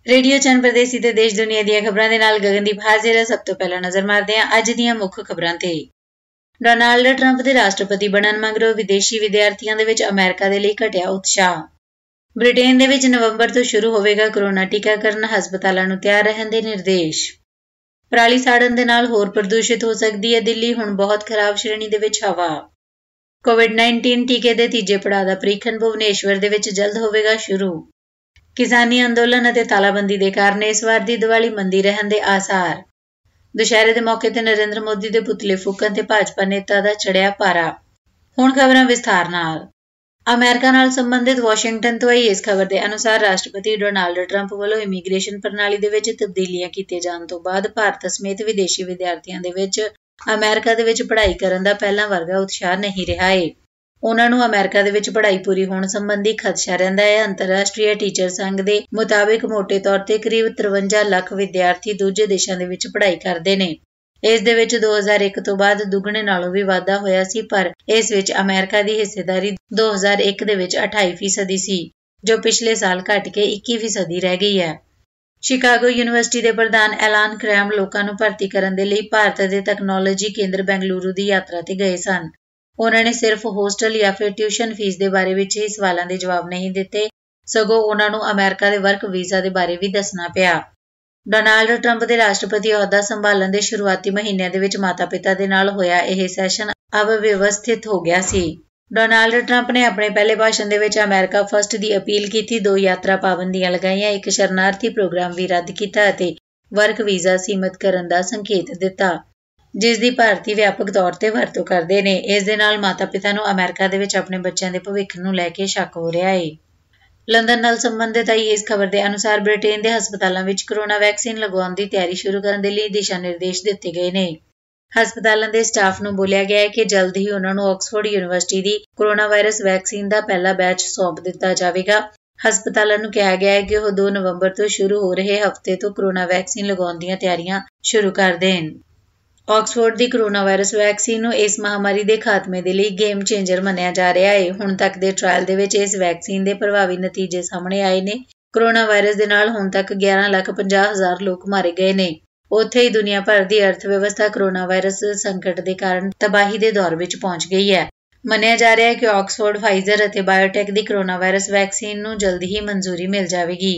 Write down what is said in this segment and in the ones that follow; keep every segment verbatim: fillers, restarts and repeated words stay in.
Radio Chand Pardesi ते देश दुनिया ਦੀਆਂ ਖਬਰਾਂ ਦੇ ਨਾਲ ਗਗਨਦੀਪ ਹਾਜ਼ਰ ਹੈ। ਸਭ ਤੋਂ ਪਹਿਲਾਂ ਨਜ਼ਰ ਮਾਰਦੇ ਹਾਂ ਅੱਜ ਦੀਆਂ ਮੁੱਖ ਖਬਰਾਂ ਤੇ। ਡੋਨਾਲਡ ਟਰੰਪ ਦੇ ਰਾਸ਼ਟਰਪਤੀ ਬਣਨ ਮਗਰੋਂ ਵਿਦੇਸ਼ੀ ਵਿਦਿਆਰਥੀਆਂ ਦੇ ਵਿੱਚ ਅਮਰੀਕਾ ਦੇ ਲਈ ਘਟਿਆ ਉਤਸ਼ਾਹ। ਬ੍ਰਿਟੇਨ ਦੇ ਵਿੱਚ ਨਵੰਬਰ ਤੋਂ ਸ਼ੁਰੂ ਹੋਵੇਗਾ ਕੋਰੋਨਾ ਟੀਕਾਕਰਨ, ਹਸਪਤਾਲਾਂ ਨੂੰ ਤਿਆਰ ਰਹਿਣ ਦੇ ਨਿਰਦੇਸ਼। ਪਰਾਲੀ ਸਾੜਨ ਦੇ ਨਾਲ ਹੋਰ ਪ੍ਰਦੂਸ਼ਿਤ ਹੋ ਸਕਦੀ ਹੈ ਦਿੱਲੀ, ਹੁਣ ਬਹੁਤ ਖਰਾਬ ਸ਼੍ਰੇਣੀ ਦੇ ਵਿੱਚ ਹਵਾ। ਕੋਵਿਡ ਉੱਨੀ ਟੀਕੇ ਦੇ ਤੀਜੇ ਪੜਾਅ ਦਾ ਪ੍ਰੀਖਣ ਭੁਵਨੇਸ਼ਵਰ ਦੇ ਵਿੱਚ ਜਲਦ ਹੋਵੇਗਾ ਸ਼ੁਰੂ। ਕਿਸਾਨੀ ਅੰਦੋਲਨ ਅਤੇ ਤਾਲਾਬੰਦੀ ਦੇ ਕਾਰਨ ਇਸ ਵਾਰ ਦੀ ਦੀਵਾਲੀ ਮੰਦੀ ਰਹਿਣ ਦੇ ਆਸਾਰ। ਦੁਸ਼ਹਿਰੇ ਦੇ ਮੌਕੇ ਤੇ ਨਰਿੰਦਰ ਮੋਦੀ ਦੇ ਪੁਤਲੇ ਫੂਕਣ ਤੇ ਭਾਜਪਾ ਨੇਤਾ ਦਾ ਚੜਿਆ ਪਾਰਾ। ਹੁਣ ਖਬਰਾਂ ਵਿਸਥਾਰ ਨਾਲ। ਅਮਰੀਕਾ ਨਾਲ ਸੰਬੰਧਿਤ ਵਾਸ਼ਿੰਗਟਨ ਤੋਂ ਆਈ ਇਸ ਖਬਰ ਦੇ ਅਨੁਸਾਰ ਰਾਸ਼ਟਰਪਤੀ ਡੋਨਾਲਡ ਟਰੰਪ ਵੱਲੋਂ ਇਮੀਗ੍ਰੇਸ਼ਨ ਪ੍ਰਣਾਲੀ ਦੇ ਵਿੱਚ ਤਬਦੀਲੀਆਂ ਕੀਤੇ ਜਾਣ ਤੋਂ ਬਾਅਦ ਭਾਰਤ ਸਮੇਤ ਵਿਦੇਸ਼ੀ ਵਿਦਿਆਰਥੀਆਂ ਦੇ ਵਿੱਚ ਅਮਰੀਕਾ ਦੇ ਵਿੱਚ ਪੜ੍ਹਾਈ ਕਰਨ ਦਾ ਪਹਿਲਾਂ ਵਰਗਾ ਉਤਸ਼ਾਹ ਨਹੀਂ ਰਿਹਾ ਹੈ। ਉਨ੍ਹਾਂ ਨੂੰ ਅਮਰੀਕਾ ਦੇ ਵਿੱਚ ਪੜ੍ਹਾਈ ਪੂਰੀ ਹੋਣ ਸੰਬੰਧੀ ਖਦਸ਼ਾ ਰਹਿੰਦਾ ਹੈ। ਅੰਤਰਰਾਸ਼ਟਰੀ ਟੀਚਰ ਸੰਘ ਦੇ ਮੁਤਾਬਿਕ ਮੋਟੇ ਤੌਰ ਤੇ ਕਰੀਬ ਤਰਵੰਜਾ ਲੱਖ ਵਿਦਿਆਰਥੀ ਦੂਜੇ ਦੇਸ਼ਾਂ ਦੇ ਵਿੱਚ ਪੜ੍ਹਾਈ ਕਰਦੇ ਨੇ। ਇਸ ਦੇ ਵਿੱਚ ਦੋ ਹਜ਼ਾਰ ਇੱਕ ਤੋਂ ਬਾਅਦ ਦੁੱਗਣੇ ਨਾਲੋਂ ਵੀ ਵਾਧਾ ਹੋਇਆ ਸੀ, ਪਰ ਇਸ ਵਿੱਚ ਅਮਰੀਕਾ ਦੀ ਹਿੱਸੇਦਾਰੀ ਦੋ ਹਜ਼ਾਰ ਇੱਕ ਦੇ ਵਿੱਚ ਅਠਾਈ ਫੀਸਦੀ ਸੀ, ਜੋ ਪਿਛਲੇ ਸਾਲ ਘਟ ਕੇ ਇੱਕੀ ਫੀਸਦੀ ਰਹਿ ਗਈ ਹੈ। ਸ਼ਿਕਾਗੋ ਯੂਨੀਵਰਸਿਟੀ ਦੇ ਪ੍ਰਧਾਨ ਐਲਾਨ ਕ੍ਰੈਮ ਲੋਕਾਂ ਨੂੰ ਭਰਤੀ ਕਰਨ ਦੇ ਲਈ ਭਾਰਤ ਦੇ ਤਕਨਾਲੋਜੀ ਕੇਂਦਰ ਬੈਂਗਲੁਰੂ ਦੀ ਯਾਤਰਾ ਤੇ ਗਏ ਸਨ। ਉਨ੍ਹਾਂ ਨੇ ਸਿਰਫ ਹੋਸਟਲ ਜਾਂ ਫਿਰ ਟਿਊਸ਼ਨ ਫੀਸ ਦੇ ਬਾਰੇ ਵਿੱਚ ਹੀ ਸਵਾਲਾਂ ਦੇ ਜਵਾਬ ਨਹੀਂ ਦਿੱਤੇ, ਸਗੋਂ ਉਨ੍ਹਾਂ ਨੂੰ ਅਮਰੀਕਾ ਦੇ ਵਰਕ ਵੀਜ਼ਾ ਦੇ ਬਾਰੇ ਵੀ ਦੱਸਣਾ ਪਿਆ। ਡੋਨਾਲਡ ਟਰੰਪ ਦੇ ਰਾਸ਼ਟਰਪਤੀ ਅਹੁਦਾ ਸੰਭਾਲਣ ਦੇ ਸ਼ੁਰੂਆਤੀ ਮਹੀਨਿਆਂ ਦੇ ਵਿੱਚ ਮਾਤਾ-ਪਿਤਾ ਦੇ ਨਾਲ ਹੋਇਆ ਇਹ ਸੈਸ਼ਨ ਅਵਿਵਸਥਿਤ ਹੋ ਗਿਆ ਸੀ। ਡੋਨਾਲਡ ਟਰੰਪ ਨੇ ਆਪਣੇ ਪਹਿਲੇ ਭਾਸ਼ਣ ਦੇ ਵਿੱਚ ਅਮਰੀਕਾ ਫਸਟ ਦੀ ਅਪੀਲ ਕੀਤੀ, ਦੋ ਯਾਤਰਾ ਪਾਬੰਦੀਆਂ ਲਗਾਈਆਂ, ਇੱਕ ਸ਼ਰਨਾਰਥੀ ਪ੍ਰੋਗਰਾਮ ਵੀ ਰੱਦ ਕੀਤਾ ਅਤੇ ਵਰਕ ਵੀਜ਼ਾ ਸੀਮਤ ਕਰਨ ਦਾ ਸੰਕੇਤ ਦਿੱਤਾ, ਜਿਸ ਦੀ ਭਾਰਤੀ ਵਿਆਪਕ ਤੌਰ ਤੇ ਵਰਤੋਂ ਕਰਦੇ ਨੇ। ਇਸ ਦੇ ਨਾਲ ਮਾਤਾ-ਪਿਤਾ ਨੂੰ ਅਮਰੀਕਾ ਦੇ ਵਿੱਚ ਆਪਣੇ ਬੱਚਿਆਂ ਦੇ ਭਵਿੱਖ ਨੂੰ ਲੈ ਕੇ ਸ਼ੱਕ ਹੋ ਰਿਹਾ ਹੈ। ਲੰਡਨ ਨਾਲ ਸੰਬੰਧਿਤ ਆਈ ਇਸ ਖਬਰ ਦੇ ਅਨੁਸਾਰ ਬ੍ਰਿਟੇਨ ਦੇ ਹਸਪਤਾਲਾਂ ਵਿੱਚ ਕੋਰੋਨਾ ਵੈਕਸੀਨ ਲਗਵਾਉਣ ਦੀ ਤਿਆਰੀ ਸ਼ੁਰੂ ਕਰਨ ਦੇ ਲਈ ਦਿਸ਼ਾ ਨਿਰਦੇਸ਼ ਦਿੱਤੇ ਗਏ ਨੇ। ਹਸਪਤਾਲਾਂ ਦੇ ਸਟਾਫ ਨੂੰ ਬੋਲਿਆ ਗਿਆ ਹੈ ਕਿ ਜਲਦ ਹੀ ਉਨ੍ਹਾਂ ਨੂੰ ਆਕਸਫੋਰਡ ਯੂਨੀਵਰਸਿਟੀ ਦੀ ਕੋਰੋਨਾ ਵਾਇਰਸ ਵੈਕਸੀਨ ਦਾ ਪਹਿਲਾ ਬੈਚ ਸੌਂਪ ਦਿੱਤਾ ਜਾਵੇਗਾ। ਹਸਪਤਾਲਾਂ ਨੂੰ ਕਿਹਾ ਗਿਆ ਹੈ ਕਿ ਉਹ ਦੋ ਨਵੰਬਰ ਤੋਂ ਸ਼ੁਰੂ ਹੋ ਰਹੇ ਹਫ਼ਤੇ ਤੋਂ ਕੋਰੋਨਾ ਵੈਕਸੀਨ ਲਗਾਉਣ ਦੀਆਂ ਤਿਆਰੀਆਂ ਸ਼ੁਰੂ ਕਰ ਦੇਣ। ਆਕਸਫੋਰਡ ਦੀ ਕੋਰੋਨਾ ਵਾਇਰਸ ਵੈਕਸੀਨ ਨੂੰ ਇਸ ਮਹਾਮਾਰੀ ਦੇ ਖਾਤਮੇ ਦੇ ਲਈ ਗੇਮ ਚੇਂਜਰ ਮੰਨਿਆ ਜਾ ਰਿਹਾ ਹੈ। ਹੁਣ ਤੱਕ ਦੇ ਟ੍ਰਾਇਲ ਦੇ ਵਿੱਚ ਇਸ ਵੈਕਸੀਨ ਦੇ ਪ੍ਰਭਾਵੀ ਨਤੀਜੇ ਸਾਹਮਣੇ ਆਏ ਨੇ। ਕੋਰੋਨਾ ਵਾਇਰਸ ਦੇ ਨਾਲ ਹੁਣ ਤੱਕ ਗਿਆਰਾਂ ਲੱਖ ਪੰਜਾਹ ਹਜ਼ਾਰ ਲੋਕ ਮਾਰੇ ਗਏ ਨੇ। ਉੱਥੇ ਹੀ ਦੁਨੀਆ ਭਰ ਦੀ ਅਰਥ ਵਿਵਸਥਾ ਕੋਰੋਨਾ ਵਾਇਰਸ ਸੰਕਟ ਦੇ ਕਾਰਨ ਤਬਾਹੀ ਦੇ ਦੌਰ ਵਿੱਚ ਪਹੁੰਚ ਗਈ ਹੈ। ਮੰਨਿਆ ਜਾ ਰਿਹਾ ਹੈ ਕਿ ਆਕਸਫੋਰਡ, ਫਾਈਜ਼ਰ ਅਤੇ ਬਾਇਓਟੈਕ ਦੀ ਕੋਰੋਨਾ ਵਾਇਰਸ ਵੈਕਸੀਨ ਨੂੰ ਜਲਦ ਹੀ ਮਨਜ਼ੂਰੀ ਮਿਲ ਜਾਵੇਗੀ।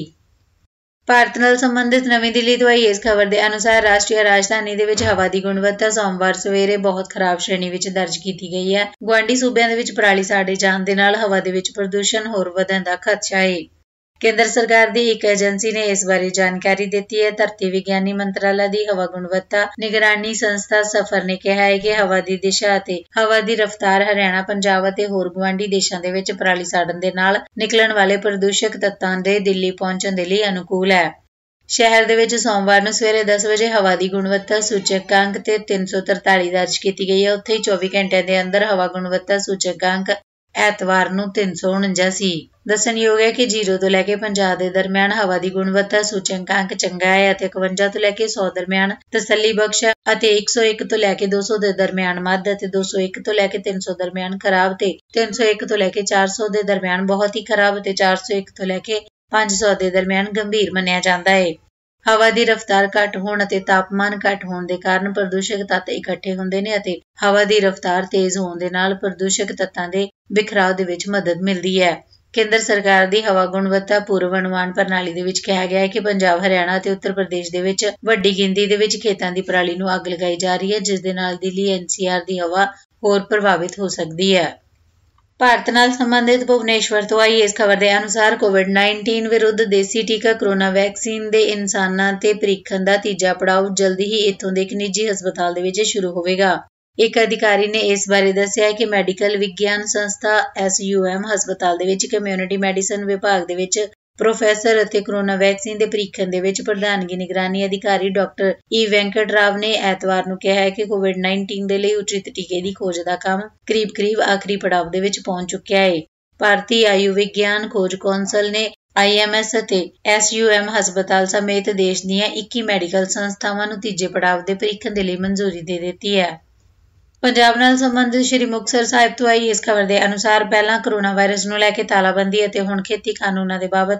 ਭਾਰਤ ਨਾਲ ਸੰਬੰਧਿਤ ਨਵੀਂ ਦਿੱਲੀ ਤੋਂ ਆਈ ਇਸ ਖਬਰ ਦੇ ਅਨੁਸਾਰ ਰਾਸ਼ਟਰੀ ਰਾਜਧਾਨੀ ਦੇ ਵਿੱਚ ਹਵਾ ਦੀ ਗੁਣਵੱਤਾ ਸੋਮਵਾਰ ਸਵੇਰੇ ਬਹੁਤ ਖਰਾਬ ਸ਼੍ਰੇਣੀ ਵਿੱਚ ਦਰਜ ਕੀਤੀ ਗਈ ਹੈ। ਗੁਆਂਢੀ ਸੂਬਿਆਂ ਦੇ ਵਿੱਚ ਪਰਾਲੀ ਸਾੜੇ ਜਾਣ ਦੇ ਨਾਲ ਹਵਾ ਦੇ ਵਿੱਚ ਪ੍ਰਦੂਸ਼ਣ ਹੋਰ ਵਧਣ ਦਾ ਖਦਸ਼ਾ ਹੈ। ਕੇਂਦਰ ਸਰਕਾਰ ਦੀ ਇੱਕ ਏਜੰਸੀ ਨੇ ਇਸ ਬਾਰੇ ਜਾਣਕਾਰੀ ਦਿੱਤੀ ਹੈ। ਧਰਤੀ ਵਿਗਿਆਨੀ ਮੰਤਰਾਲਾ ਦੀ ਹਵਾ ਗੁਣਵੱਤਾ ਨਿਗਰਾਨੀ ਸੰਸਥਾ ਸਫਰ ਨੇ ਕਿਹਾ ਹੈ ਕਿ ਹਵਾ ਦੀ ਦਿਸ਼ਾ ਅਤੇ ਹਵਾ ਦੀ ਰਫ਼ਤਾਰ ਹਰਿਆਣਾ, ਪੰਜਾਬ ਅਤੇ ਹੋਰ ਗੁਆਂਢੀ ਦੇਸ਼ਾਂ ਦੇ ਵਿੱਚ ਪਰਾਲੀ ਸਾੜਨ ਦੇ ਨਾਲ ਨਿਕਲਣ ਵਾਲੇ ਪ੍ਰਦੂਸ਼ਕ ਤੱਤਾਂ ਦੇ ਦਿੱਲੀ ਪਹੁੰਚਣ ਦੇ ਲਈ ਅਨੁਕੂਲ ਹੈ। ਸ਼ਹਿਰ ਦੇ ਵਿੱਚ ਸੋਮਵਾਰ ਨੂੰ ਸਵੇਰੇ ਦਸ ਵਜੇ ਹਵਾ ਦੀ ਗੁਣਵੱਤਾ ਸੂਚਕਾਂਕ ਤੇ ਤਿੰਨ ਸੌ ਤਰਤਾਲੀ ਦਰਜ ਕੀਤੀ ਗਈ ਹੈ। ਉੱਥੇ ਹੀ ਚੌਵੀ ਘੰਟਿਆਂ ਦੇ ਅੰਦਰ ਹਵਾ ਗੁਣਵੱਤਾ ਸੂਚਕਾਂਕ ਐਤਵਾਰ ਨੂੰ ਤਿੰਨ ਸੌ ਉਣੰਜਾ ਸੀ। ਦੱਸਣਯੋਗ ਹੈ ਕਿ ਜ਼ੀਰੋ ਤੋਂ ਲੈ ਕੇ ਪੰਜਾਹ ਦੇ ਦਰਮਿਆਨ ਹਵਾ ਦੀ ਗੁਣਵੱਤਾ ਸੂਚਕਾਂਕ ਚੰਗਾ ਹੈ ਅਤੇ ਇਕਵੰਜਾ ਤੋਂ ਲੈ ਕੇ ਸੌ ਦਰਮਿਆਨ ਤਸੱਲੀਬਖਸ਼ ਹੈ ਅਤੇ ਇੱਕ ਸੌ ਇੱਕ ਤੋਂ ਲੈ ਕੇ ਦੋ ਸੌ ਦੇ ਦਰਮਿਆਨ ਮੱਧ ਅਤੇ ਦੋ ਸੌ ਇੱਕ ਤੋਂ ਲੈ ਕੇ ਤਿੰਨ ਸੌ ਦਰਮਿਆਨ ਖਰਾਬ ਤੇ ਤਿੰਨ ਸੌ ਇੱਕ ਤੋਂ ਲੈ ਕੇ ਚਾਰ ਸੌ ਦੇ ਦਰਮਿਆਨ ਬਹੁਤ ਹੀ ਖਰਾਬ ਅਤੇ ਚਾਰ ਸੌ ਇੱਕ ਤੋਂ ਲੈ ਕੇ ਪੰਜ ਸੌ ਦੇ ਦਰਮਿਆਨ ਗੰਭੀਰ ਮੰਨਿਆ ਜਾਂਦਾ ਹੈ। ਹਵਾ ਦੀ ਰਫ਼ਤਾਰ ਘੱਟ ਹੋਣ ਅਤੇ ਤਾਪਮਾਨ ਘੱਟ ਹੋਣ ਦੇ ਕਾਰਨ ਪ੍ਰਦੂਸ਼ਕ ਤੱਤ ਇਕੱਠੇ ਹੁੰਦੇ ਨੇ ਅਤੇ ਹਵਾ ਦੀ ਰਫ਼ਤਾਰ ਤੇਜ਼ ਹੋਣ ਦੇ ਨਾਲ ਪ੍ਰਦੂਸ਼ਕ ਤੱਤਾਂ ਦੇ ਬਿਖਰਾਅ ਦੇ ਵਿੱਚ ਮਦਦ ਮਿਲਦੀ ਹੈ। ਕੇਂਦਰ ਸਰਕਾਰ ਦੀ ਹਵਾ ਗੁਣਵੱਤਾ ਪੂਰਵ ਅਨੁਮਾਨ ਪ੍ਰਣਾਲੀ ਦੇ ਵਿੱਚ ਕਿਹਾ ਗਿਆ ਹੈ ਕਿ ਪੰਜਾਬ, ਹਰਿਆਣਾ ਅਤੇ ਉੱਤਰ ਪ੍ਰਦੇਸ਼ ਦੇ ਵਿੱਚ ਵੱਡੀ ਗਿਣਤੀ ਦੇ ਵਿੱਚ ਖੇਤਾਂ ਦੀ ਪਰਾਲੀ ਨੂੰ ਅੱਗ ਲਗਾਈ ਜਾ ਰਹੀ ਹੈ, ਜਿਸ ਦੇ ਨਾਲ ਦਿੱਲੀ ਐਨ ਸੀ ਆਰ ਦੀ ਹਵਾ ਹੋਰ ਪ੍ਰਭਾਵਿਤ ਹੋ ਸਕਦੀ ਹੈ। ਭਾਰਤ ਨਾਲ ਸੰਬੰਧਿਤ ਭੁਵਨੇਸ਼ਵਰ ਤੋਂ ਆਈ ਇਸ ਖਬਰ ਦੇ ਅਨੁਸਾਰ ਕੋਵਿਡ ਉੱਨੀ ਵਿਰੁੱਧ ਦੇਸੀ ਟੀਕਾ ਕੋਰੋਨਾ ਵੈਕਸੀਨ ਦੇ ਇਨਸਾਨਾਂ ਤੇ ਪ੍ਰੀਖਣ ਦਾ ਤੀਜਾ ਪੜਾਅ ਜਲਦ ਹੀ ਇੱਥੋਂ ਦੇ ਇੱਕ ਨਿੱਜੀ ਹਸਪਤਾਲ ਦੇ ਵਿੱਚ ਸ਼ੁਰੂ ਹੋਵੇਗਾ। ਇੱਕ ਅਧਿਕਾਰੀ ਨੇ ਇਸ ਬਾਰੇ ਦੱਸਿਆ ਕਿ ਮੈਡੀਕਲ ਵਿਗਿਆਨ ਸੰਸਥਾ ਐਸ ਯੂ ਐਮ ਹਸਪਤਾਲ ਦੇ ਵਿੱਚ ਕਮਿਊਨਿਟੀ ਮੈਡੀਸਨ ਵਿਭਾਗ ਦੇ ਵਿੱਚ ਪ੍ਰੋਫੈਸਰ ਅਤੇ ਕੋਰੋਨਾ ਵੈਕਸੀਨ ਦੇ ਪ੍ਰੀਖਣ ਦੇ ਵਿੱਚ ਪ੍ਰਧਾਨਗੀ ਨਿਗਰਾਨੀ ਅਧਿਕਾਰੀ ਡਾਕਟਰ ਈ ਵੈਂਕਟ ਰਾਵ ਨੇ ਐਤਵਾਰ ਨੂੰ ਕਿਹਾ ਹੈ ਕਿ ਕੋਵਿਡ ਉੱਨੀ ਦੇ ਲਈ ਉਚਿਤ ਟੀਕੇ ਦੀ ਖੋਜ ਦਾ ਕੰਮ ਕਰੀਬ-ਕਰੀਬ ਆਖਰੀ ਪੜਾਅ ਦੇ ਵਿੱਚ ਪਹੁੰਚ ਚੁੱਕਿਆ ਹੈ। ਭਾਰਤੀ ਆਯੂ ਵਿਗਿਆਨ ਖੋਜ ਕੌਂਸਲ ਨੇ ਆਈ ਐਮ ਐਸ ਅਤੇ ਐਸ ਯੂ ਐਮ ਹਸਪਤਾਲ ਸਮੇਤ ਦੇਸ਼ ਦੀਆਂ ਇੱਕੀ ਮੈਡੀਕਲ ਸੰਸਥਾਵਾਂ ਨੂੰ ਤੀਜੇ ਪੜਾਅ ਦੇ ਪ੍ਰੀਖਣ ਦੇ ਲਈ ਮਨਜ਼ੂਰੀ ਦੇ ਦਿੱਤੀ ਹੈ। ਪੰਜਾਬ ਨਾਲ ਸੰਬੰਧਿਤ ਸ਼੍ਰੀ ਮੁਕਤਸਰ ਸਾਹਿਬ ਤੋਂ ਆਈ ਇਸ ਖਬਰ ਦੇ ਅਨੁਸਾਰ ਪਹਿਲਾਂ ਕੋਰੋਨਾ ਵਾਇਰਸ ਨੂੰ ਲੈ ਕੇ ਤਾਲਾਬੰਦੀ ਅਤੇ ਹੁਣ ਖੇਤੀ ਕਾਨੂੰਨਾਂ ਦੇ ਬਾਬਤ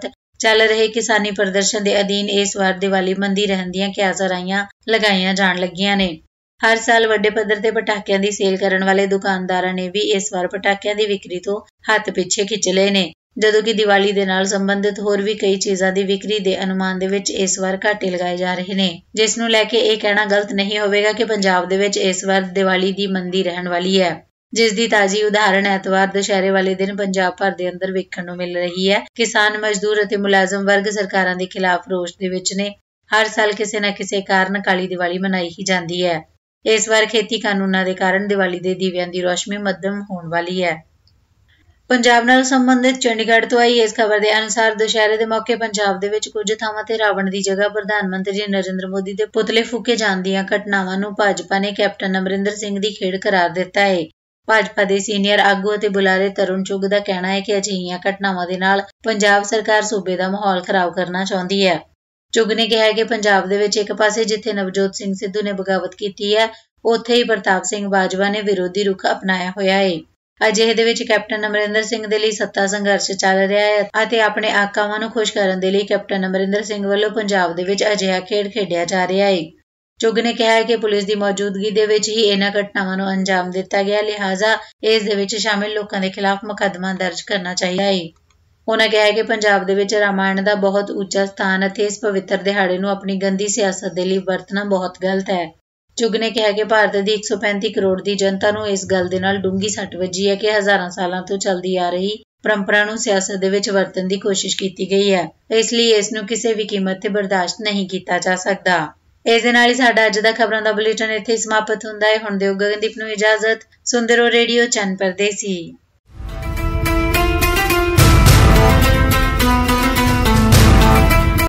ਚੱਲ ਰਹੇ ਕਿਸਾਨੀ ਪ੍ਰਦਰਸ਼ਨ ਦੇ ਅਧੀਨ ਇਸ ਵਾਰ ਦੀਵਾਲੀ ਮੰਦੀ ਰਹਿਣ ਦੀਆਂ ਕਿਆਸਾਂ ਲਗਾਈਆਂ ਜਾਣ ਲੱਗੀਆਂ ਨੇ। ਹਰ ਸਾਲ ਵੱਡੇ ਪੱਧਰ ਤੇ ਪਟਾਕਿਆਂ ਦੀ ਸੇਲ ਕਰਨ ਵਾਲੇ ਦੁਕਾਨਦਾਰਾਂ ਨੇ ਵੀ ਇਸ ਵਾਰ ਪਟਾਕਿਆਂ ਦੀ ਵਿਕਰੀ ਤੋਂ ਹੱਥ ਪਿੱਛੇ ਖਿੱਚ ਲਏ ਨੇ, ਜਦੋਂ ਕਿ ਦੀਵਾਲੀ ਦੇ ਨਾਲ ਸੰਬੰਧਿਤ ਹੋਰ ਵੀ ਕਈ ਚੀਜ਼ਾਂ ਦੀ ਵਿਕਰੀ ਦੇ ਅਨੁਮਾਨ ਦੇ ਵਿੱਚ ਇਸ ਵਾਰ ਘਾਟੇ ਲਗਾਏ ਜਾ ਰਹੇ ਨੇ, ਜਿਸ ਨੂੰ ਲੈ ਕੇ ਇਹ ਕਹਿਣਾ ਗਲਤ ਨਹੀਂ ਹੋਵੇਗਾ ਕਿ ਪੰਜਾਬ ਦੇ ਵਿੱਚ ਇਸ ਵਾਰ ਦੀਵਾਲੀ ਦੀ ਮੰਦੀ ਰਹਿਣ ਵਾਲੀ ਹੈ, ਜਿਸ ਦੀ ਤਾਜ਼ੀ ਉਦਾਹਰਣ ਐਤਵਾਰ ਦੁਸ਼ਹਿਰੇ ਵਾਲੇ ਦਿਨ ਪੰਜਾਬ ਭਰ ਦੇ ਅੰਦਰ ਵੇਖਣ ਨੂੰ ਮਿਲ ਰਹੀ ਹੈ। ਕਿਸਾਨ, ਮਜ਼ਦੂਰ ਅਤੇ ਮੁਲਾਜ਼ਮ ਵਰਗ ਸਰਕਾਰਾਂ ਦੇ ਖਿਲਾਫ ਰੋਸ ਦੇ ਵਿੱਚ ਨੇ। ਹਰ ਸਾਲ ਕਿਸੇ ਨਾ ਕਿਸੇ ਕਾਰਨ ਕਾਲੀ ਦੀਵਾਲੀ ਮਨਾਈ ਹੀ ਜਾਂਦੀ ਹੈ। ਇਸ ਵਾਰ ਖੇਤੀ ਕਾਨੂੰਨਾਂ ਦੇ ਕਾਰਨ ਦੀਵਾਲੀ ਦੇ ਦੀਵਿਆਂ ਦੀ ਰੋਸ਼ਨੀ ਮੱਧਮ ਹੋਣ ਵਾਲੀ ਹੈ। ਪੰਜਾਬ ਨਾਲ ਸੰਬੰਧਿਤ ਚੰਡੀਗੜ੍ਹ ਤੋਂ ਆਈ ਇਸ ਖਬਰ ਦੇ ਅਨੁਸਾਰ ਦੁਸ਼ਹਿਰੇ ਦੇ ਮੌਕੇ ਪੰਜਾਬ ਦੇ ਵਿੱਚ ਕੁਝ ਥਾਵਾਂ ਤੇ ਰਾਵਣ ਦੀ ਜਗ੍ਹਾ ਪ੍ਰਧਾਨ ਮੰਤਰੀ ਨਰਿੰਦਰ ਮੋਦੀ ਦੇ ਪੁਤਲੇ ਫੂਕੇ ਜਾਣ ਦੀਆਂ ਘਟਨਾਵਾਂ ਨੂੰ ਭਾਜਪਾ ਨੇ ਕੈਪਟਨ ਅਮਰਿੰਦਰ ਸਿੰਘ ਦੀ ਖੇਡ ਕਰਾਰ ਦਿੱਤਾ ਹੈ। ਭਾਜਪਾ ਦੇ ਸੀਨੀਅਰ ਆਗੂ ਅਤੇ ਬੁਲਾਰੇ ਤਰੁਣ ਚੁੱਗ ਦਾ ਕਹਿਣਾ ਹੈ ਕਿ ਅਜਿਹੀਆਂ ਘਟਨਾਵਾਂ ਦੇ ਨਾਲ ਪੰਜਾਬ ਸਰਕਾਰ ਸੂਬੇ ਦਾ ਮਾਹੌਲ ਖਰਾਬ ਕਰਨਾ ਚਾਹੁੰਦੀ ਹੈ। ਚੁੱਗ ਨੇ ਕਿਹਾ ਕਿ ਪੰਜਾਬ ਦੇ ਵਿੱਚ ਇੱਕ ਪਾਸੇ ਜਿੱਥੇ ਨਵਜੋਤ ਸਿੰਘ ਸਿੱਧੂ ਨੇ ਬਗਾਵਤ ਕੀਤੀ ਹੈ, ਉੱਥੇ ਹੀ ਪ੍ਰਤਾਪ ਸਿੰਘ ਬਾਜਵਾ ਨੇ ਵਿਰੋਧੀ ਰੁਖ ਅਪਣਾਇਆ ਹੋਇਆ ਹੈ। ਅਜਿਹੇ ਦੇ ਵਿੱਚ ਕੈਪਟਨ ਅਮਰਿੰਦਰ ਸਿੰਘ ਦੇ ਲਈ ਸੱਤਾ ਸੰਘਰਸ਼ ਚੱਲ ਰਿਹਾ ਹੈ ਅਤੇ ਆਪਣੇ ਆਕਾਵਾਂ ਨੂੰ ਖੁਸ਼ ਕਰਨ ਦੇ ਲਈ ਕੈਪਟਨ ਅਮਰਿੰਦਰ ਸਿੰਘ ਵੱਲੋਂ ਪੰਜਾਬ ਦੇ ਵਿੱਚ ਅਜਿਹਾ ਖੇਡ ਖੇਡਿਆ ਜਾ ਰਿਹਾ ਹੈ। ਚੁੱਗ ਨੇ ਕਿਹਾ ਹੈ ਕਿ ਪੁਲਿਸ ਦੀ ਮੌਜੂਦਗੀ ਦੇ ਵਿੱਚ ਹੀ ਇਹਨਾਂ ਘਟਨਾਵਾਂ ਨੂੰ ਅੰਜਾਮ ਦਿੱਤਾ ਗਿਆ, ਲਿਹਾਜ਼ਾ ਇਸ ਦੇ ਵਿੱਚ ਸ਼ਾਮਿਲ ਲੋਕਾਂ ਦੇ ਖਿਲਾਫ ਮੁਕੱਦਮਾ ਦਰਜ ਕਰਨਾ ਚਾਹੀਦਾ ਹੈ। ਉਹਨਾਂ ਕਿਹਾ ਹੈ ਕਿ ਪੰਜਾਬ ਦੇ ਵਿੱਚ ਰਾਮਾਇਣ ਦਾ ਬਹੁਤ ਉੱਚਾ ਸਥਾਨ ਅਤੇ ਇਸ ਪਵਿੱਤਰ ਦਿਹਾੜੇ ਨੂੰ ਆਪਣੀ ਗੰਦੀ ਸਿਆਸਤ ਦੇ ਲਈ ਵਰਤਣਾ ਬਹੁਤ ਗਲਤ ਹੈ। ਚੁੱਗ ਨੇ ਕਿਹਾ ਕਿ ਭਾਰਤ ਦੀ ਇੱਕ ਸੌ ਪੈਂਤੀ ਕਰੋੜ ਦੀ ਜਨਤਾ ਨੂੰ ਇਸ ਗੱਲ ਦੇ ਨਾਲ ਡੂੰਘੀ ਸੱਟ ਵੱਜੀ ਹੈ ਕਿ ਹਜ਼ਾਰਾਂ ਸਾਲਾਂ ਤੋਂ ਚੱਲਦੀ ਆ ਰਹੀ ਪਰੰਪਰਾ ਨੂੰ ਸਿਆਸਤ ਦੇ ਵਿੱਚ ਵਰਤਣ ਦੀ ਕੋਸ਼ਿਸ਼ ਕੀਤੀ ਗਈ ਹੈ, ਇਸ ਲਈ ਇਸ ਨੂੰ ਕਿਸੇ ਵੀ ਕੀਮਤ ਤੇ ਬਰਦਾਸ਼ਤ ਨਹੀਂ ਕੀਤਾ ਜਾ ਸਕਦਾ। ਇਸ ਦੇ ਨਾਲ ਹੀ ਸਾਡਾ ਅੱਜ ਦਾ ਖਬਰਾਂ ਦਾ ਬੁਲੇਟਿਨ ਇੱਥੇ ਸਮਾਪਤ ਹੁੰਦਾ ਹੈ। ਹੁਣ ਦਿਓ ਗਗਨਦੀਪ ਨੂੰ ਇਜਾਜ਼ਤ। ਸੁਣਦੇ ਰਹੋ ਰੇਡੀਓ ਚੰਨ ਪਰਦੇਸੀ।